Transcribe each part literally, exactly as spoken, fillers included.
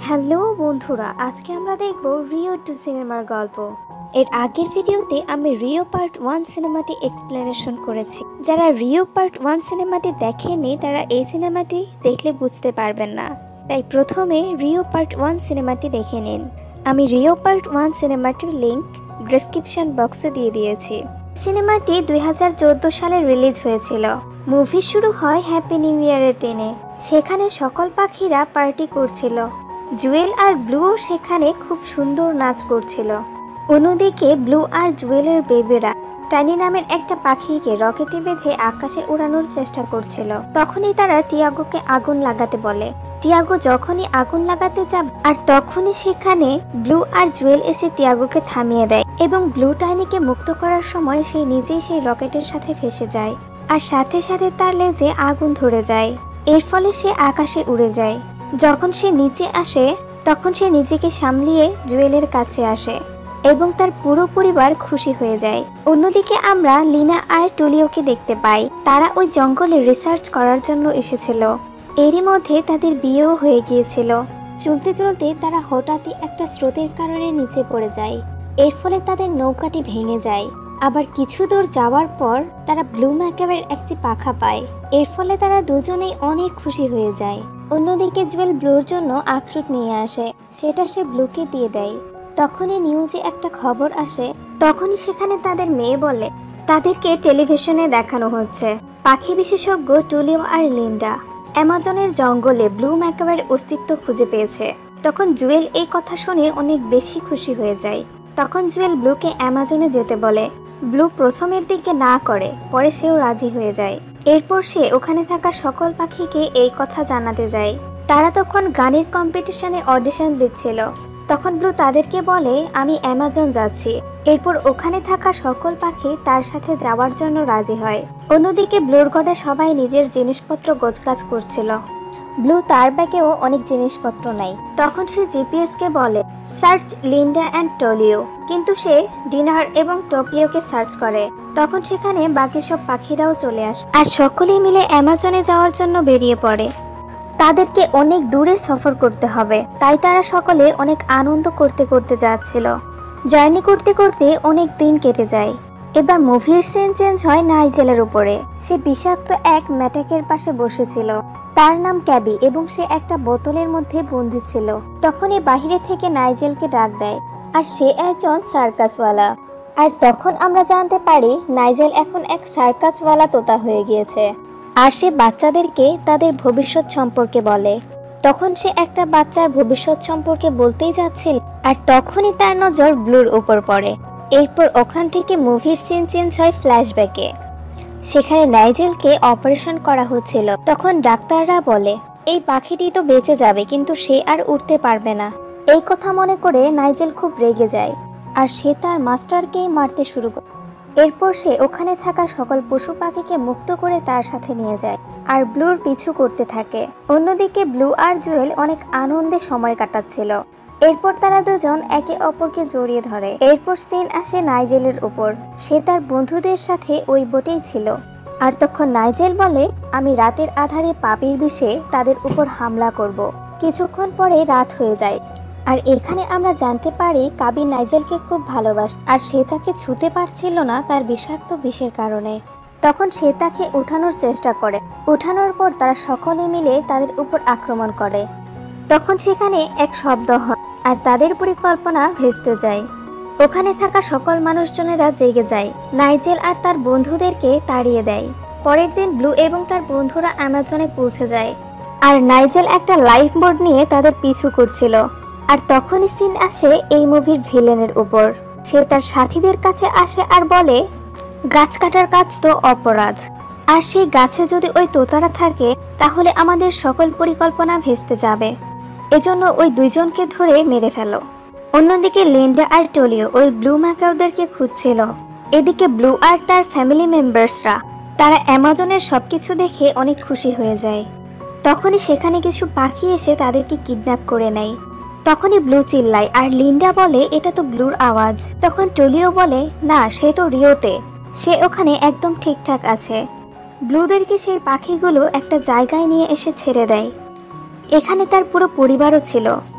Hello বন্ধুরা, আজকে আমরা দেখব রিও টু সিনেমার গল্প। এর আগের ভিডিওতে আমি রিও পার্ট ওয়ান সিনেমাটি এক্সপ্লেনেশন করেছি। যারা রিও পার্ট ওয়ান সিনেমাটি দেখেনি তারা এই সিনেমাটি দেখলে বুঝতে পারবেন না, তাই প্রথমে রিও পার্ট ওয়ান সিনেমাটি দেখে নিন। আমি রিও পার্ট ওয়ান সিনেমাটির লিঙ্ক ডেসক্রিপশন বক্সে দিয়ে দিয়েছি। সিনেমাটি দুই হাজার চোদ্দ সালে রিলিজ হয়েছিল। মুভি শুরু হয় হ্যাপি নিউ ইয়ারের দিনে। সেখানে সকল পাখিরা পার্টি করছিল। জুয়েল আর ব্লু সেখানে খুব সুন্দর নাচ করছিল। অন্যদিকে ব্লু আর জুয়েলের বেবিরা টাইনি নামের একটা পাখিকে রকেটে বেঁধে আকাশে উড়ানোর চেষ্টা করছিল। তখনই তারা টিয়াগোকে আগুন লাগাতে বলে। টিয়াগো যখনই আগুন লাগাতে যাবে আর তখনই সেখানে ব্লু আর জুয়েল এসে টিয়াগোকে থামিয়ে দেয় এবং ব্লু টাইনিকে মুক্ত করার সময় সে নিজেই সেই রকেটের সাথে ফেসে যায় আর সাথে সাথে তার লেজে আগুন ধরে যায়। এর ফলে সে আকাশে উড়ে যায়। যখন সে নিচে আসে তখন সে নিজেকে সামলিয়ে জুয়েলের কাছে আসে এবং তার পুরো পরিবার খুশি হয়ে যায়। অন্যদিকে আমরা লিনা আর টুলিওকে দেখতে পাই। তারা ওই জঙ্গলে রিসার্চ করার জন্য এসেছিল। এরই মধ্যে তাদের বিয়েও হয়ে গিয়েছিল। চলতে চলতে তারা হঠাৎই একটা স্রোতের কারণে নিচে পড়ে যায়। এর ফলে তাদের নৌকাটি ভেঙে যায়। আবার কিছু দূর যাওয়ার পর তারা ব্লু ম্যাকাওয়ের একটি পাখা পায়। এর ফলে তারা দুজনেই অনেক খুশি হয়ে যায়। অন্যদিকে জুয়েল ব্লুর জন্য আখরোট নিয়ে আসে, সেটা সে ব্লুকে দিয়ে দেয়। তখনই নিউজে একটা খবর আসে। তখনই সেখানে তাদের মেয়ে বলে তাদেরকে টেলিভিশনে দেখানো হচ্ছে পাখি বিশেষজ্ঞ টুলিও আর লিন্ডা অ্যামাজনের জঙ্গলে ব্লু ম্যাকাওয়ের অস্তিত্ব খুঁজে পেয়েছে। তখন জুয়েল এই কথা শুনে অনেক বেশি খুশি হয়ে যায়। তখন জুয়েল ব্লুকে অ্যামাজনে যেতে বলে। ব্লু প্রথমের দিকে না করে, পরে সেও রাজি হয়ে যায়। এরপর সে ওখানে থাকা সকল পাখিকে এই কথা জানাতে যায়। তারা তখন গানের কম্পিটিশনে অডিশন দিচ্ছিল। তখন ব্লু তাদেরকে বলে আমি অ্যামাজন যাচ্ছি। এরপর ওখানে থাকা সকল পাখি তার সাথে যাওয়ার জন্য রাজি হয়। অন্যদিকে ব্লুর ঘরে সবাই নিজের জিনিসপত্র গোছগাছ করছিল। ব্লু তার ব্যাগেও অনেক জিনিসপত্র নাই। তখন সে জিপিএস কে বলে সার্চ লিন্ডা অ্যান্ড টোলিও, কিন্তু সে ডিনার এবং টোকিওকে সার্চ করে। তখন সেখানে বাকি সব পাখিরাও চলে আসে আর সকলেই মিলে অ্যামাজনে যাওয়ার জন্য বেরিয়ে পড়ে। তাদেরকে অনেক দূরে সফর করতে হবে, তাই তারা সকলে অনেক আনন্দ করতে করতে যাচ্ছিল। জার্নি করতে করতে অনেক দিন কেটে যায়। এবার মুভির সিন চেঞ্জ হয় নাইজেলের উপরে। সে বিষাক্ত এক ম্যাটাকের পাশে বসেছিল। তার নাম ক্যাবি এবং সে একটা বোতলের মধ্যে বন্দী ছিল। তখনই বাহিরে থেকে নাইজেলকে ডাক দেয় আর সে একজন সার্কাসওয়ালা। আর তখন আমরা জানতে পারি নাইজেল এখন এক সার্কাসওয়ালা তোতা হয়ে গিয়েছে আর সে বাচ্চাদেরকে তাদের ভবিষ্যৎ সম্পর্কে বলে। তখন সে একটা বাচ্চার ভবিষ্যৎ সম্পর্কে বলতেই যাচ্ছিল আর তখনই তার নজর ব্লুর উপর পড়ে। এরপর ওখান থেকে মুভির সিন চেঞ্জ হয় ফ্ল্যাশব্যাকে। সেখানে নাইজেলকে অপারেশন করা হচ্ছিল। তখন ডাক্তাররা বলে এই পাখিটি তো বেঁচে যাবে, কিন্তু সে আর উঠতে পারবে না। এই কথা মনে করে নাইজেল খুব রেগে যায় আর সে তার মাস্টারকেই মারতে শুরু করে। এরপর সে ওখানে থাকা সকল পশু পাখিকে মুক্ত করে তার সাথে নিয়ে যায় আর ব্লুর পিছু করতে থাকে। অন্যদিকে ব্লু আর জুয়েল অনেক আনন্দে সময় কাটাচ্ছিল। এরপর তারা দুজন একে অপরকে জড়িয়ে ধরে। এরপর সিন আসে নাইজেলের উপর। সে তার বন্ধুদের সাথে ওই বোটেই ছিল। আর তখন নাইজেল বলে আমি রাতের আধারে পাপির বিষে তাদের উপর হামলা করব। কিছুক্ষণ পরে রাত হয়ে যায় আর এখানে আমরা জানতে পারি কাবি নাইজেলকে খুব ভালোবাসে আর সে তাকে ছুঁতে পারছিল না তার বিষাক্ত বিষের কারণে। তখন সে তাকে উঠানোর চেষ্টা করে। উঠানোর পর তারা সকলে মিলে তাদের উপর আক্রমণ করে। তখন সেখানে এক শব্দ হয় আর তাদের পরিকল্পনা ভেস্তে যায়। ওখানে থাকা সকল মানুষজনেরা জেগে যায়। নাইজেল আর তার বন্ধুদেরকে তাড়িয়ে দেয়। পরের দিন ব্লু এবং তার বন্ধুরা অ্যামাজনে পৌঁছে যায় আর নাইজেল একটা লাইফ বোর্ড নিয়ে তাদের পিছু করছিল। আর তখনই সিন আসে এই মুভির ভিলেনের উপর। সে তার সাথীদের কাছে আসে আর বলে গাছ কাটার কাজ তো অপরাধ, আর সেই গাছে যদি ওই তোতারা থাকে তাহলে আমাদের সকল পরিকল্পনা ভেস্তে যাবে। এজন্য ওই দুইজনকে ধরে মেরে ফেলো। অন্যদিকে লিন্ডা আর টোলিও ওই ব্লু ম্যাকাওদেরকে খুঁজছিল। এদিকে ব্লু আর তার ফ্যামিলি মেম্বার্সরা তারা অ্যামাজনের সবকিছু দেখে অনেক খুশি হয়ে যায়। তখনই সেখানে কিছু পাখি এসে তাদেরকে কিডন্যাপ করে নেয়। তখনই ব্লু চিল্লায় আর লিন্ডা বলে এটা তো ব্লুর আওয়াজ। তখন টোলিও বলে না, সে তো রিওতে, সে ওখানে একদম ঠিকঠাক আছে। ব্লুদেরকে সেই পাখিগুলো একটা জায়গায় নিয়ে এসে ছেড়ে দেয়। এখানে তার পুরো পরিবারও ছিল।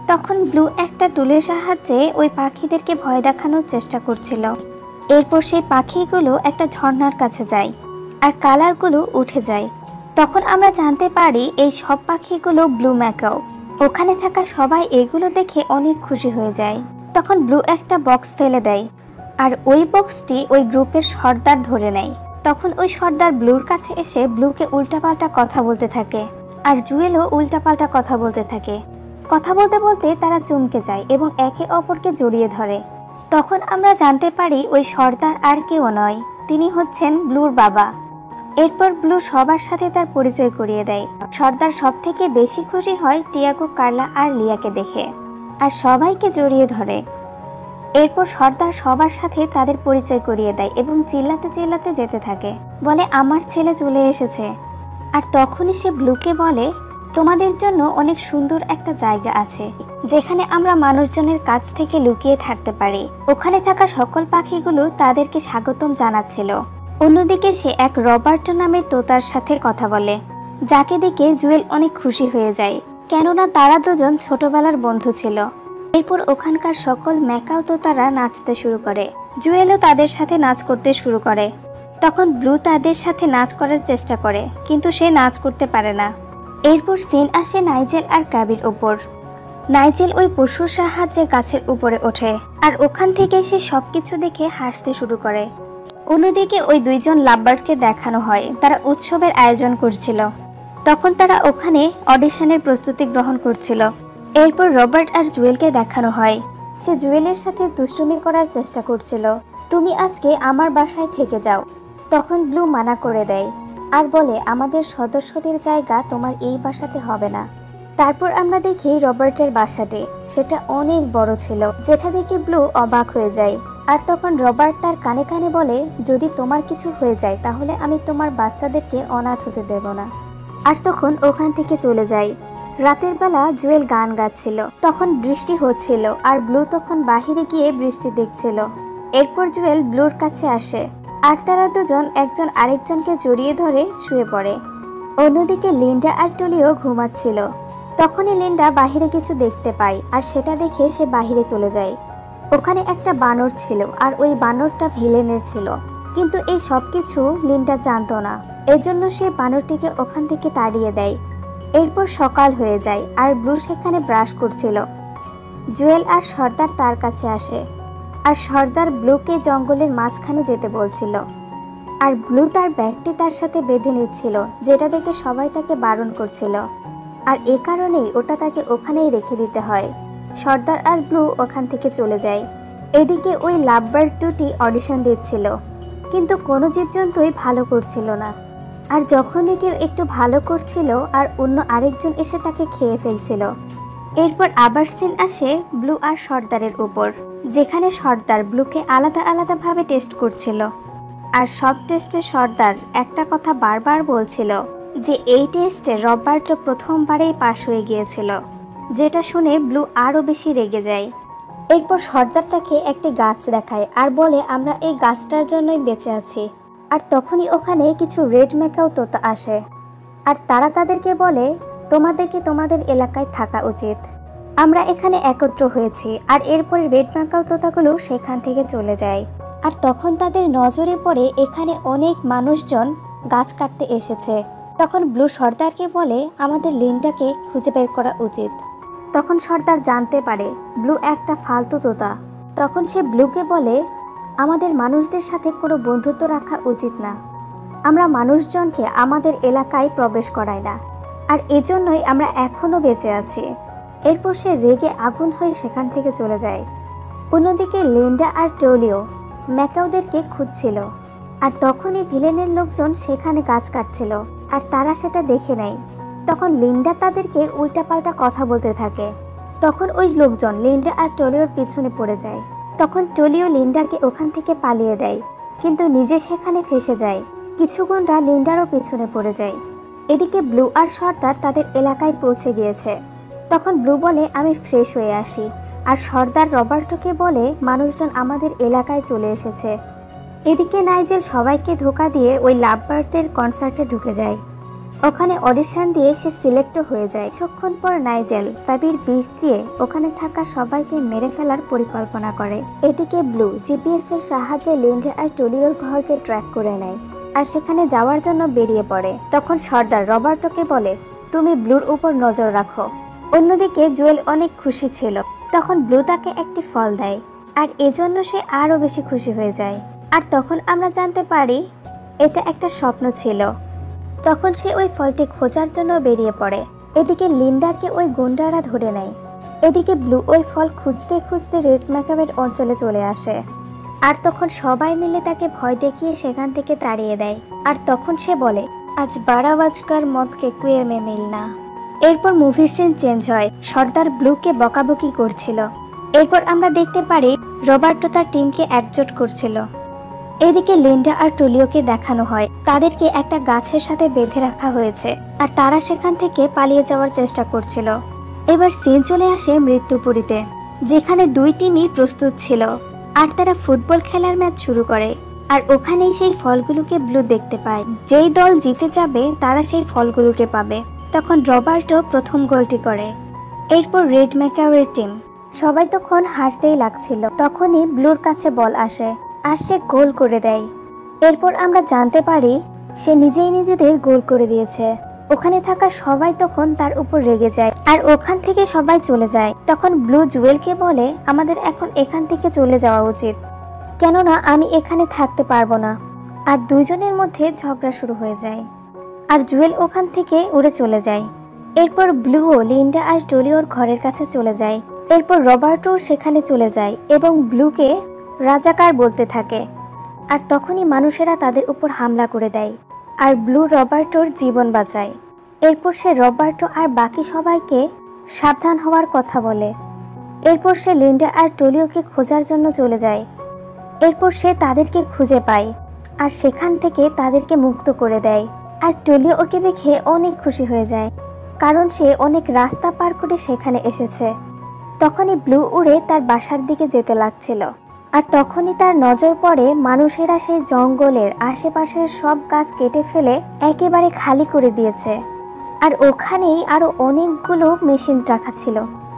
তখন ব্লু একটা টুলের সাহায্যে ওই পাখিদেরকে ভয় দেখানোর চেষ্টা করছিল। এরপর সেই পাখিগুলো একটা ঝর্ণার কাছে যায় আর কালারগুলো উঠে যায়। তখন আমরা জানতে পারি এই সব পাখিগুলো ব্লু ম্যাকাও। ওখানে থাকা সবাই এগুলো দেখে অনেক খুশি হয়ে যায়। তখন ব্লু একটা বক্স ফেলে দেয় আর ওই বক্সটি ওই গ্রুপের সর্দার ধরে নেয়। তখন ওই সর্দার ব্লুর কাছে এসে ব্লুকে উল্টাপাল্টা কথা বলতে থাকে আর জুয়েলও উল্টাপাল্টা কথা বলতে থাকে। কথা বলতে বলতে তারা চমকে যায় এবং একে অপরকে জড়িয়ে ধরে। তখন আমরা জানতে পারি ওই সর্দার আর কেউ নয়, তিনি হচ্ছেন ব্লুর বাবা। এরপর ব্লু সবার সাথে তার পরিচয় করিয়ে দেয়। সর্দার সব থেকে বেশি খুশি হয় টিয়াগো, কার্লা আর লিয়াকে দেখে আর সবাইকে জড়িয়ে ধরে। এরপর সর্দার সবার সাথে তাদের পরিচয় করিয়ে দেয় এবং চিল্লাতে চিল্লাতে যেতে থাকে, বলে আমার ছেলে চলে এসেছে। আর তখনই সে ব্লুকে বলে, তোমাদের জন্য অনেক সুন্দর একটা জায়গা আছে যেখানে আমরা মানুষজনের কাছ থেকে লুকিয়ে থাকতে পারি। ওখানে থাকা সকল পাখিগুলো তাদেরকে স্বাগতম জানাচ্ছিল। অন্যদিকে সে এক রবার্ট নামের তোতার সাথে কথা বলে, যাকে দেখে জুয়েল অনেক খুশি হয়ে যায়, কেননা তারা দুজন ছোটবেলার বন্ধু ছিল। এরপর ওখানকার সকল ম্যাকাও তোতারা নাচতে শুরু করে। জুয়েলও তাদের সাথে নাচ করতে শুরু করে। তখন ব্লু তাদের সাথে নাচ করার চেষ্টা করে, কিন্তু সে নাচ করতে পারে না। এরপর সিন আসে নাইজেল আর গাবির উপর। নাইজেল ওই পশুর সাহায্যে গাছের উপরে ওঠে আর ওখান থেকে সে সবকিছু দেখে হাসতে শুরু করে। অন্যদিকে ওই দুইজন লাভবার্ডকে দেখানো হয় তারা উৎসবের আয়োজন করছিল। তখন তারা ওখানে অডিশনের প্রস্তুতি গ্রহণ করছিল। এরপর রবার্ট আর জুয়েলকে দেখানো হয়, সে জুয়েলের সাথে দুষ্টুমি করার চেষ্টা করছিল, তুমি আজকে আমার বাসায় থেকে যাও। তখন ব্লু মানা করে দেয় আর বলে, আমাদের সদস্যদের জায়গা তোমার এই বাসাতে হবে না। তারপর আমরা দেখি রবার্টের বাসাটি, সেটা অনেক বড় ছিল, যেটা দেখে ব্লু অবাক হয়ে যায়। আর তখন রবার্ট তার কানে কানে বলে, যদি তোমার কিছু হয়ে যায় তাহলে আমি তোমার বাচ্চাদেরকে অনাথ হতে দেব না। আর তখন ওখান থেকে চলে যায়। রাতের বেলা জুয়েল গান গাচ্ছিল, তখন বৃষ্টি হচ্ছিল আর ব্লু তখন বাহিরে গিয়ে বৃষ্টি দেখছিল। এরপর জুয়েল ব্লুর কাছে আসে আর তারা দুজন একজন আরেকজনকে জড়িয়ে ধরে শুয়ে পড়ে। অন্যদিকে লিন্ডা আর টলিও ঘুমাচ্ছিল। তখনই লিন্ডা বাহিরে কিছু দেখতে পায় আর সেটা দেখে সে বাহিরে চলে যায়। ওখানে একটা বানর ছিল আর ওই বানরটা ভিলেনের ছিল, কিন্তু এই সব কিছু লিন্ডা জানতো না। এজন্য সে বানরটিকে ওখান থেকে তাড়িয়ে দেয়। এরপর সকাল হয়ে যায় আর ব্লু সেখানে ব্রাশ করছিল। জুয়েল আর সর্দার তার কাছে আসে আর সর্দার ব্লুকে জঙ্গলের মাঝখানে যেতে বলছিল আর ব্লু তার ব্যাগটি তার সাথে বেঁধে নিচ্ছিল, যেটা দেখে সবাই তাকে বারণ করছিল আর এ কারণেই ওটা তাকে ওখানেই রেখে দিতে হয়। সর্দার আর ব্লু ওখান থেকে চলে যায়। এদিকে ওই লাভবার্ড দুটি অডিশন দিচ্ছিল, কিন্তু কোনো জীবজন্তুই ভালো করছিল না। আর যখনই কেউ একটু ভালো করছিল আর অন্য আরেকজন এসে তাকে খেয়ে ফেলছিল। এরপর আবার সিন আসে ব্লু আর সর্দারের উপর, যেখানে সর্দার ব্লুকে আলাদা আলাদাভাবে টেস্ট করছিল। আর সব টেস্টে সর্দার একটা কথা বারবার বলছিল যে এই টেস্টে রবার্ট প্রথমবারেই পাশ হয়ে গিয়েছিল, যেটা শুনে ব্লু আরও বেশি রেগে যায়। এরপর সর্দার তাকে একটি গাছ দেখায় আর বলে, আমরা এই গাছটার জন্যই বেঁচে আছি। আর তখনই ওখানে কিছু রেড ম্যাকাও তোতা আসে আর তারা তাদেরকে বলে, তোমাদেরকে তোমাদের এলাকায় থাকা উচিত, আমরা এখানে একত্র হয়েছি। আর এরপরে রেড ম্যাকাও তোতাগুলো সেখান থেকে চলে যায়। আর তখন তাদের নজরে পড়ে এখানে অনেক মানুষজন গাছ কাটতে এসেছে। তখন ব্লু সর্দারকে বলে, আমাদের লিন্ডাকে খুঁজে বের করা উচিত। তখন সর্দার জানতে পারে ব্লু একটা ফালতু তোতা। তখন সে ব্লুকে বলে, আমাদের মানুষদের সাথে কোনো বন্ধুত্ব রাখা উচিত না, আমরা মানুষজনকে আমাদের এলাকায় প্রবেশ করাই না, আর এজন্যই আমরা এখনো বেঁচে আছি। এরপর সে রেগে আগুন হয়ে সেখান থেকে চলে যায়। অন্যদিকে লিন্ডা আর টলিও ম্যাকাওদেরকে খুঁজছিল আর তখনই ভিলেনের লোকজন সেখানে গাছ কাটছিল আর তারা সেটা দেখে নেয়। তখন লিন্ডা তাদেরকে উল্টাপাল্টা কথা বলতে থাকে। তখন ওই লোকজন লিন্ডা আর টলিওর পিছনে পড়ে যায়। তখন টলিও লিন্ডাকে ওখান থেকে পালিয়ে দেয়, কিন্তু নিজে সেখানে ফেসে যায়। কিছু গুন্ডা লিন্ডারও পিছনে পড়ে যায়। এদিকে ব্লু আর সর্দার তাদের এলাকায় পৌঁছে গিয়েছে। তখন ব্লু বলে, আমি ফ্রেশ হয়ে আসি। আর সর্দার রবার্টোকে বলে, মানুষজন আমাদের এলাকায় চলে এসেছে। এদিকে নাইজেল সবাইকে ধোকা দিয়ে ওই লাভবার্ডদের কনসার্টে ঢুকে যায়। ওখানে অডিশন দিয়ে সে সিলেক্টও হয়ে যায়। কিছুক্ষণ পর নাইজেল প্যাবির বিষ দিয়ে ওখানে থাকা সবাইকে মেরে ফেলার পরিকল্পনা করে। এদিকে ব্লু জিপিএস এর সাহায্যে লিন্ডা আর টলিওর ঘরকে ট্র্যাক করে নেয় আর সেখানে যাওয়ার জন্য বেরিয়ে পড়ে। তখন সর্দার রবার্টোকে বলে, তুমি ব্লুর উপর নজর রাখো। অন্যদিকে জুয়েল অনেক খুশি ছিল। তখন ব্লু তাকে একটি ফল দেয় আর এজন্য সে আরো বেশি খুশি হয়ে যায়। আর তখন আমরা জানতে পারি এটা একটা স্বপ্ন ছিল। তখন সে ওই ফলটি খোঁজার জন্য বেরিয়ে পড়ে। এদিকে লিন্ডাকে ওই গুন্ডারা ধরে নেয়। এদিকে ব্লু ওই ফল খুঁজতে খুঁজতে রেড ম্যাকাবের অঞ্চলে চলে আসে আর তখন সবাই মিলে তাকে ভয় দেখিয়ে সেখান থেকে তাড়িয়ে দেয়। আর তখন সে বলে, আজ বারা বাজকার মদকে কুয়ে মে মিলনা। এরপর মুভির সিন চেঞ্জ হয়। সর্দার ব্লুকে বকাবকি করছিল। এরপর আমরা দেখতে পারি রবার্টো তার টিমকে একজোট করছিল। এদিকে লিন্ডা আর টলিওকে দেখানো হয় তাদেরকে একটা গাছের সাথে বেঁধে রাখা হয়েছে আর তারা সেখান থেকে পালিয়ে যাওয়ার চেষ্টা করছিল। এবার সিন চলে আসে মৃত্যুপুরীতে, যেখানে দুই টিমই প্রস্তুত ছিল আর তারা ফুটবল খেলার ম্যাচ শুরু করে। আর ওখানেই সেই ফলগুলোকে ব্লু দেখতে পায়। যেই দল জিতে যাবে তারা সেই ফলগুলোকে পাবে। তখন রবার্টো প্রথম গোলটি করে। এরপর রেড ম্যাকাওয়ের টিম সবাই তখন হারতেই লাগছিল। তখনই ব্লুর কাছে বল আসে আর সে গোল করে দেয়। এরপর আমরা জানতে পারি সে নিজেই নিজেদের গোল করে দিয়েছে। ওখানে থাকা সবাই তখন তার উপর রেগে যায় আর ওখান থেকে সবাই চলে যায়। তখন ব্লু জুয়েলকে বলে, আমাদের এখন এখান থেকে চলে যাওয়া উচিত, কেননা আমি এখানে থাকতে পারবো না। আর দুইজনের মধ্যে ঝগড়া শুরু হয়ে যায় আর জুয়েল ওখান থেকে উড়ে চলে যায়। এরপর ব্লুও লিন্ডা আর টলিওর ঘরের কাছে চলে যায়। এরপর রবার্টো সেখানে চলে যায় এবং ব্লুকে রাজাকার বলতে থাকে। আর তখনই মানুষেরা তাদের উপর হামলা করে দেয় আর ব্লু রবার্টোর জীবন বাঁচায়। এরপর সে রবার্টো আর বাকি সবাইকে সাবধান হওয়ার কথা বলে। এরপর সে লিন্ডা আর টলিওকে খোঁজার জন্য চলে যায়। এরপর সে তাদেরকে খুঁজে পায় আর সেখান থেকে তাদেরকে মুক্ত করে দেয়। আর টলিও ওকে দেখে অনেক খুশি হয়ে যায়, কারণ সে অনেক রাস্তা পার করে সেখানে এসেছে। তখনই ব্লু উড়ে তার বাসার দিকে যেতে লাগছিল আর তখনই তার নজর পড়ে মানুষেরা সেই জঙ্গলের আশেপাশের সব গাছ কেটে ফেলে একেবারে খালি করে দিয়েছে। আর ওখানেই আরো অনেকগুলো মেশিন রাখা ছিল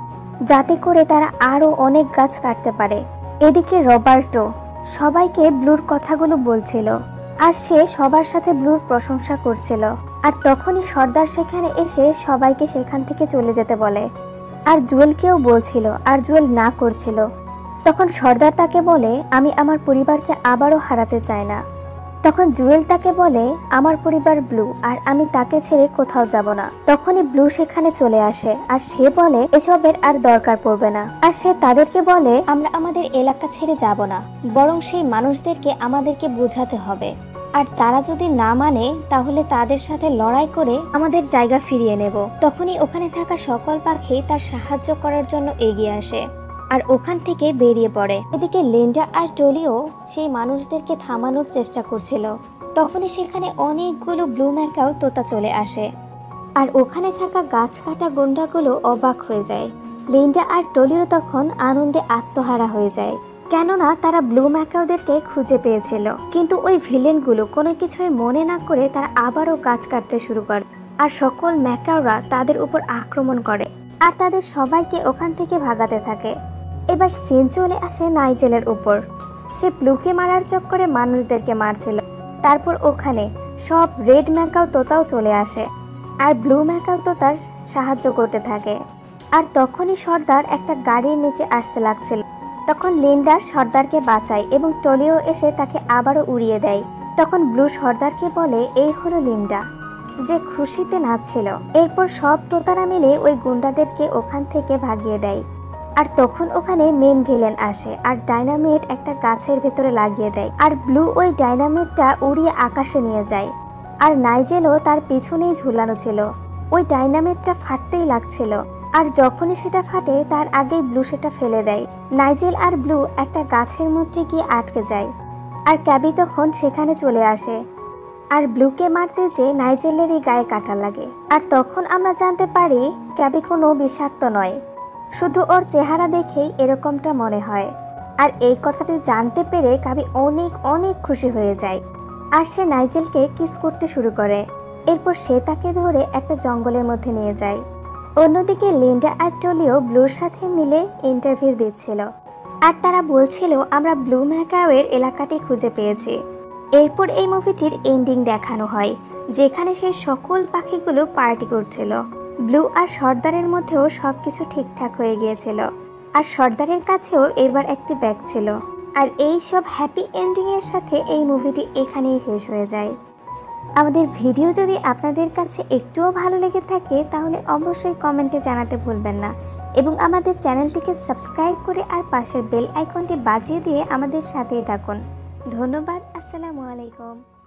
যাতে করে তারা আরো অনেক গাছ কাটতে পারে। এদিকে রবার্টো সবাইকে ব্লুর কথাগুলো বলছিল আর সে সবার সাথে ব্লুর প্রশংসা করছিল। আর তখনই সর্দার সেখানে এসে সবাইকে সেখান থেকে চলে যেতে বলে আর জুয়েলকেও বলছিল, আর জুয়েল না করছিল। তখন সর্দার তাকে বলে, আমি আমার পরিবারকে আবারও হারাতে চাই না। তখন জুয়েল তাকে বলে, আমার পরিবার ব্লু আর আমি তাকে ছেড়ে কোথাও যাব না। তখনই ব্লু সেখানে চলে আসে আর সে বলে এসবের আর দরকার পড়বে না। আর সে তাদেরকে বলে, আমরা আমাদের এলাকা ছেড়ে যাব না, বরং সেই মানুষদেরকে আমাদেরকে বোঝাতে হবে। আর তারা যদি না মানে তাহলে তাদের সাথে লড়াই করে আমাদের জায়গা ফিরিয়ে নেব। তখনই ওখানে থাকা সকল পাখি তার সাহায্য করার জন্য এগিয়ে আসে আর ওখান থেকে বেরিয়ে পড়ে। এদিকে লিন্ডা আর টলিও সেই মানুষদেরকে থামানোর চেষ্টা করছিল। তখনই সেখানে অনেকগুলো ব্লু ম্যাকাও তোতা চলে আসে আর ওখানে থাকা গাছ কাটা গুন্ডাগুলো অবাক হয়ে যায়। লিন্ডা আর টলিও তখন আনন্দে আত্মহারা হয়ে যায়, কেননা তারা ব্লু ম্যাকাওদেরকে খুঁজে পেয়েছিল। কিন্তু ওই ভিলেনগুলো কোনো কিছুই মনে না করে তারা আবারও গাছ কাটতে শুরু করে আর সকল ম্যাকাওরা তাদের উপর আক্রমণ করে আর তাদের সবাইকে ওখান থেকে ভাগাতে থাকে। এবার সিন চলে আসে নাইজেলের উপর। সে ব্লুকে মারার চক্করে মানুষদেরকে মারছিল। তারপর ওখানে সব রেড ম্যাকাও তোতাও চলে আসে আর ব্লু ম্যাকাও তোতার সাহায্য করতে থাকে। আর তখনই সর্দার একটা গাড়ির নিচে আসতে লাগছিল। তখন লিন্ডা সর্দারকে বাঁচায় এবং টলিও এসে তাকে আবারও উড়িয়ে দেয়। তখন ব্লু সর্দারকে বলে, এই হলো লিন্ডা, যে খুশিতে নাচছিল। এরপর সব তোতারা মিলে ওই গুন্ডাদেরকে ওখান থেকে ভাগিয়ে দেয়। আর তখন ওখানে মেন ভিলেন আসে আর ডাইনামিট একটা গাছের ভেতরে লাগিয়ে দেয় আর ব্লু ওই ডাইনামিটটা উড়িয়ে আকাশে নিয়ে যায়। আর নাইজেলও তার পিছনেই ঝুলানো ছিল। ওই ডাইনামিটটা ফাটতেই লাগছিল আর যখনই সেটা ফাটে তার আগেই ব্লু সেটা ফেলে দেয়। নাইজেল আর ব্লু একটা গাছের মধ্যে গিয়ে আটকে যায় আর ক্যাবি তখন সেখানে চলে আসে আর ব্লুকে মারতে যেয়ে নাইজেলেরই গায়ে কাটা লাগে। আর তখন আমরা জানতে পারি ক্যাবি কোনো বিষাক্ত নয়, শুধু ওর চেহারা দেখেই এরকমটা মনে হয়। আর এই কথাটি জানতে পেরে ক্যাবি অনেক অনেক খুশি হয়ে যায় আর সে নাইজেলকে কিস করতে শুরু করে। এরপর সে তাকে ধরে একটা জঙ্গলের মধ্যে নিয়ে যায়। অন্যদিকে লিন্ডা আর টলিও ব্লুর সাথে মিলে ইন্টারভিউ দিচ্ছিল, আর তারা বলছিল আমরা ব্লু ম্যাকাওয়ের এলাকাটি খুঁজে পেয়েছি। এরপর এই মুভিটির এন্ডিং দেখানো হয়, যেখানে সেই সকল পাখিগুলো পার্টি করছিল। ব্লু আর সর্দারের মধ্যেও সবকিছু ঠিকঠাক হয়ে গিয়েছিল, আর সর্দারের কাছেও এবার একটি ব্যাগ ছিল। আর এই সব হ্যাপি এন্ডিং এর সাথে এই মুভিটি এখানেই শেষ হয়ে যায়। আমাদের ভিডিও যদি আপনাদের কাছে একটুও ভালো লেগে থাকে তাহলে অবশ্যই কমেন্টে জানাতে ভুলবেন না, এবং আমাদের চ্যানেলটিকে সাবস্ক্রাইব করে আর পাশের বেল আইকনটি বাজিয়ে দিয়ে আমাদের সাথেই থাকুন। ধন্যবাদ। আসসালামু আলাইকুম।